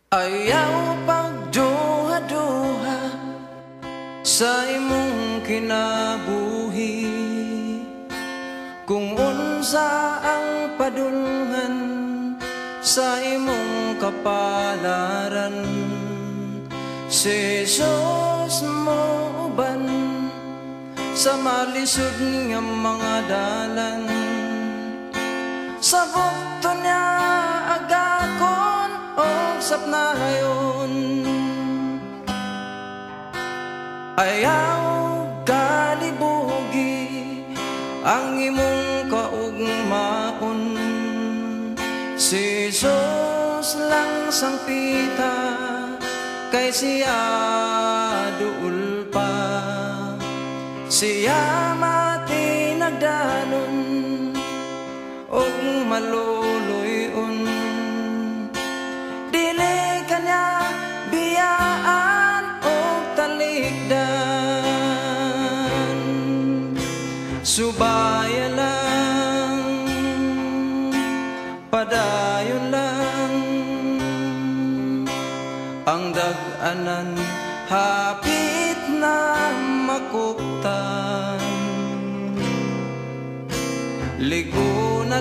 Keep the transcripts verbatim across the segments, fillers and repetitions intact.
Ayaw pagduha-duha sa imong kinabuhi, kung unsa ang padulngan sa imong kapalaran. Si Jesus mo uban sa malisod nga mga dalan, sa bukto niya agakon o sapnayon. Ayaw kalibugi ang imong kaugmaon, si Jesus lang sangpita kay siya duul pa. Siya matinagdanon og maluluyon, dili kanya biyaan og talikdan. Subaya lang, padayon lang, ang dag-anan hapit na makuptan. Ligo na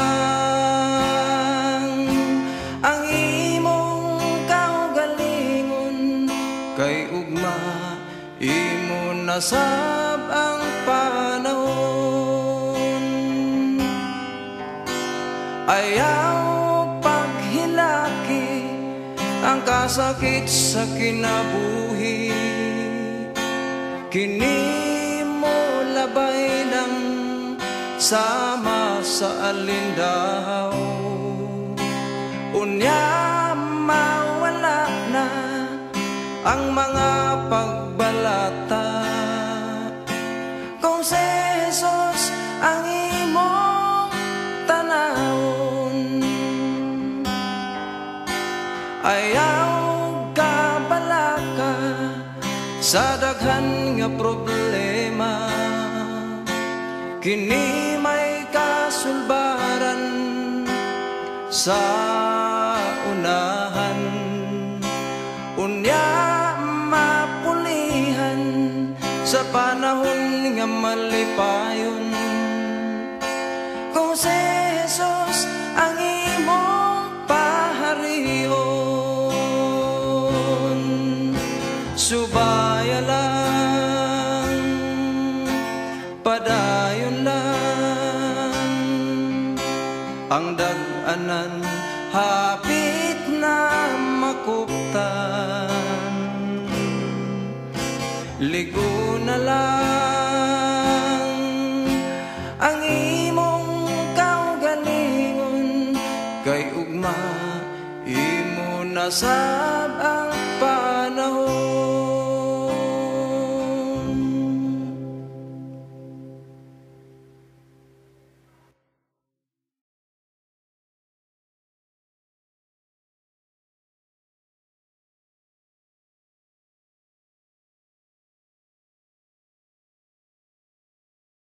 lang ang imong kaugalingon, kay ugma imo nasab ang panahon. Ayaw paghilaki ang kasakit sa kinabuhi, kini mo labay lang sama sa alindaw. Unya mawala na ang mga pagbalata, kung si Jesus ang imong tanawon. Ayaw ka balaka sa daghan nga problema, kini may kasulbaran sa unahan. Unya mapulihan sa panahon nga malipayon, kung si Jesus ang imong pahariyon. Subaya lang, padayon lang, ang dag-anan hapit na makuptan. Ligo na lang ang imong kaugalingon, kay ugma imo nasa